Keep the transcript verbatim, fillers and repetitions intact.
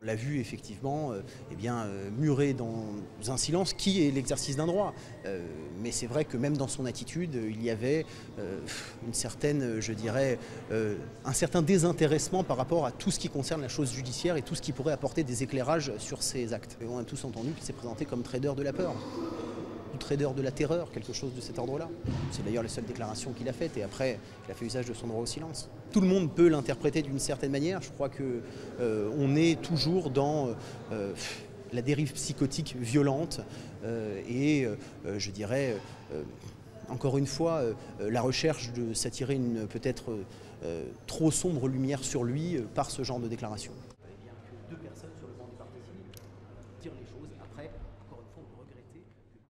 On l'a vu effectivement euh, eh bien, euh, muré dans un silence qui est l'exercice d'un droit. Euh, mais c'est vrai que même dans son attitude, il y avait euh, une certaine, je dirais, euh, un certain désintéressement par rapport à tout ce qui concerne la chose judiciaire et tout ce qui pourrait apporter des éclairages sur ses actes. Et on a tous entendu qu'il s'est présenté comme trader de la peur, ou trader de la terreur, quelque chose de cet ordre-là. C'est d'ailleurs la seule déclaration qu'il a faite et après il a fait usage de son droit au silence. Tout le monde peut l'interpréter d'une certaine manière. Je crois qu'on euh, est toujours dans euh, la dérive psychotique violente euh, et euh, je dirais euh, encore une fois euh, la recherche de s'attirer une peut-être euh, trop sombre lumière sur lui euh, par ce genre de déclaration. Il fallait bien que deux personnes sur le banc du parti civil tirent les choses après.